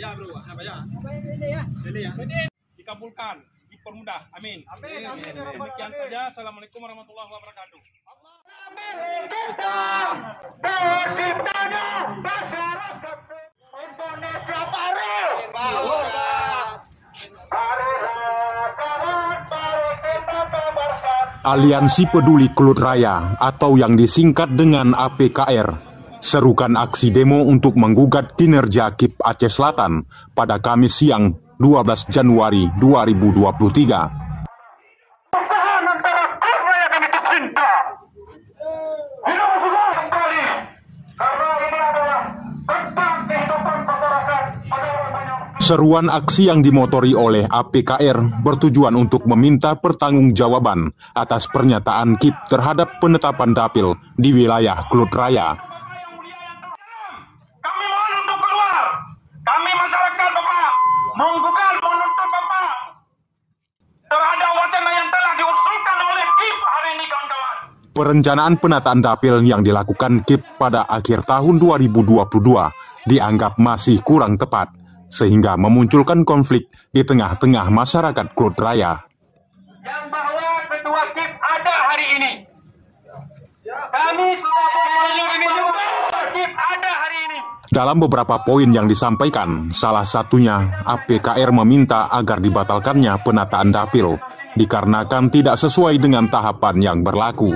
Bayar bro, bayar. Dikabulkan, dipermudah. Amin. Demikian saja. Assalamualaikum warahmatullahi wabarakatuh. Kita terciptanya masyarakat Indonesia baru. Aliansi Peduli Kelut Raya atau yang disingkat dengan APKR serukan aksi demo untuk menggugat kinerja KIP Aceh Selatan pada Kamis siang 12 Januari 2023. Seruan aksi yang dimotori oleh APKR bertujuan untuk meminta pertanggungjawaban atas pernyataan KIP terhadap penetapan dapil di wilayah Kelut Raya. Kami mohon untuk keluar. Kami masyarakat Bapak menggugat menuntut Bapak terhadap wacana yang telah diusulkan oleh KIP hari ini, kawan-kawan. Perencanaan penataan dapil yang dilakukan KIP pada akhir tahun 2022 dianggap masih kurang tepat, sehingga memunculkan konflik di tengah-tengah masyarakat Kelut Raya. Yang bahwa ketua KIP ada hari ini. Kami sudah menunggu KIP ada hari ini. Dalam beberapa poin yang disampaikan, salah satunya APKR meminta agar dibatalkannya penataan dapil dikarenakan tidak sesuai dengan tahapan yang berlaku.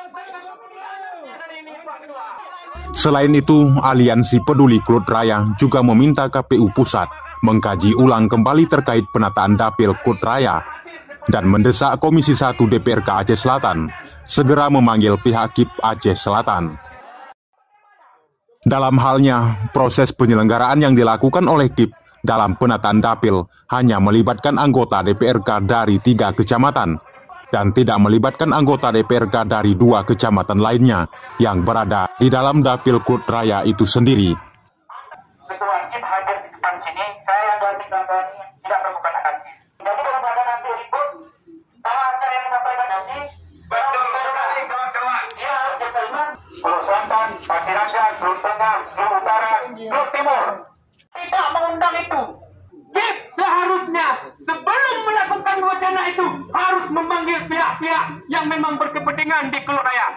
Selain itu, Aliansi Peduli Kelut Raya juga meminta KPU Pusat mengkaji ulang kembali terkait penataan dapil Kelut Raya dan mendesak Komisi 1 DPRK Aceh Selatan segera memanggil pihak KIP Aceh Selatan. Dalam halnya, proses penyelenggaraan yang dilakukan oleh KIP dalam penataan dapil hanya melibatkan anggota DPRK dari 3 kecamatan dan tidak melibatkan anggota DPRK dari 2 kecamatan lainnya yang berada di dalam dapil Kelut Raya itu sendiri. Ketua KIP hadir di depan sini, saya dan kawan-kawan tidak melakukan akan. Jadi kalau ada nanti ribut, bahasa yang disampaikan nanti betul sekali, kawan-kawan. Ya, harus diterima. Kelut Selatan, Pasir Raja, Kelut Tengah, Kelut Utara, Kelut Timur. Tidak mengundang itu. KIP seharusnya sebelum melakukan wacana itu harus memanggil pihak-pihak yang memang berkepentingan di Kelut Raya.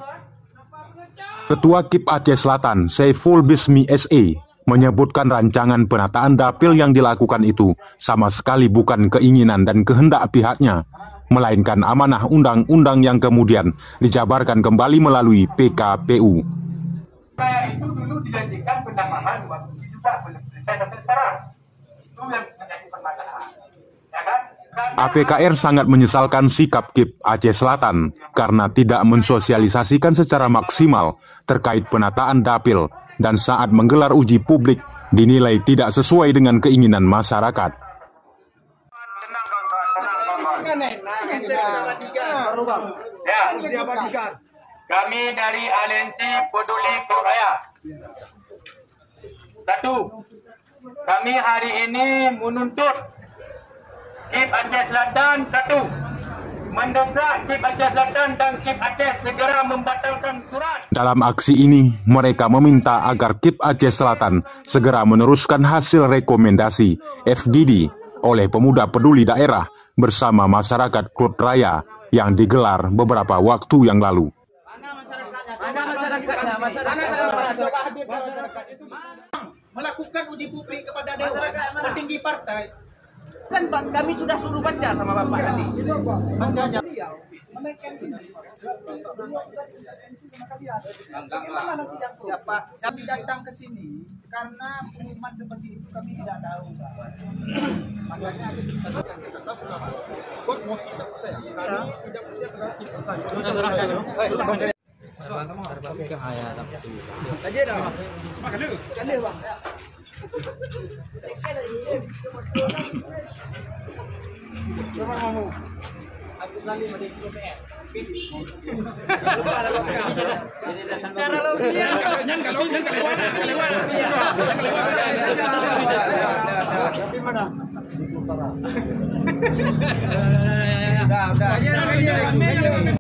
Ketua KIP Aceh Selatan, Saiful Bismi SE, menyebutkan rancangan penataan dapil yang dilakukan itu sama sekali bukan keinginan dan kehendak pihaknya, melainkan amanah undang-undang yang kemudian dijabarkan kembali melalui PKPU. Raya itu dulu dijanjikan pendamaian waktu juga belum selesai sampai sekarang. Itu yang menjadi permasalahan. Ya kan? APKR sangat menyesalkan sikap KIP Aceh Selatan karena tidak mensosialisasikan secara maksimal terkait penataan dapil dan saat menggelar uji publik dinilai tidak sesuai dengan keinginan masyarakat. Kami dari Aliansi Peduli Kelut Raya. 1. Kami hari ini menuntut KIP Aceh Selatan 1. Mendesak KIP Aceh Selatan dan KIP Aceh segera membatalkan surat. Dalam aksi ini, mereka meminta agar KIP Aceh Selatan segera meneruskan hasil rekomendasi FGD oleh pemuda peduli daerah bersama masyarakat Kelut Raya yang digelar beberapa waktu yang lalu. Melakukan uji publik kepada dewan petinggi partai. Kan Pak, kami sudah suruh baca sama Bapak tadi. Baca aja. Siapa? Kami datang ke sini karena pengumuman seperti itu kami tidak tahu. Makanya Secara logika. Udah.